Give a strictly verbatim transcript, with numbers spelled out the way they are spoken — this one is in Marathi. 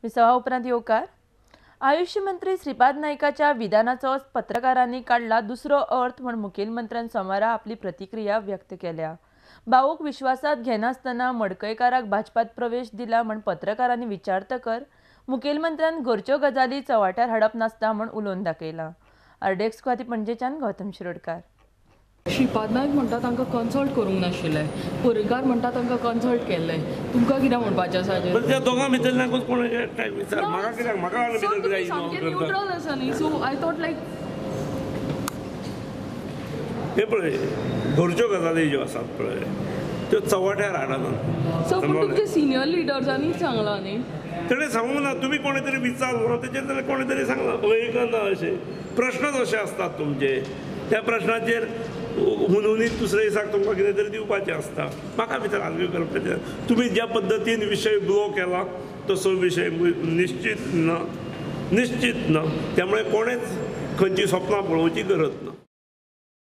विसावा उपरांत येवकार आयुष मंत्री श्रीपाद नाईकाच्या विधानाचो पत्रकारांनी काढला दुसरो अर्थ म्हण मुखेलमंत्र्यान सोमारा आपली प्रतिक्रिया व्यक्त केल्या। भाऊक विश्वासात घेनासतना मडकयकाराक भाजपात प्रवेश दिला म्हण पत्रकारांनी विचारतकर मुखेलमंत्र्यान घरच्यो गजाली चव्हाट्यार हाडप नासता म्हण उलोवन दाखयला। अर्डेक्स खाती पणजेच्यान गौतम शिरोडकार। श्रीपाद नाईक म्हणटा तांकां कन्सल्ट करूंक नाशिल्लें, पर्रीकार म्हणटा तांकां कन्सल्ट केल्लें, तुमकां कितें म्हणपाचें आसा? पण त्या दोगां भितर कोण विचार म्हाका कित्याक म्हाका वांगडा भितर कित्याक इन्वॉल्व करता? न्यूट्रल आसा न्ही, सो आय थॉट लायक हे पळय घरच्यो गजाली ज्यो आसात पळय त्यो चव्हाट्यार हाडनात। सो पूण तुमचे सिनियर लिडर्सांनी सांगलां न्ही, तेणें सांगूंक ना, तुमी कोणी तरी विचारलो तेजेर जाल्यार कोणी तरी सांगलां एक ना अशें प्रश्न जशे असतात तुमचे त्या प्रश्नाचेर हुनहुनीत दुसऱ्या दिसाक तुमकां कितें तरी दिवपाचें आसता। म्हाका भितर आर्ग्यू करपाचें तुमी ज्या पद्दतीन विशय ब्लो केला तसो विशय निश्चित ना निश्चित ना त्यामुळे कोणेच खंयची स्वप्नां पळोवची गरज ना।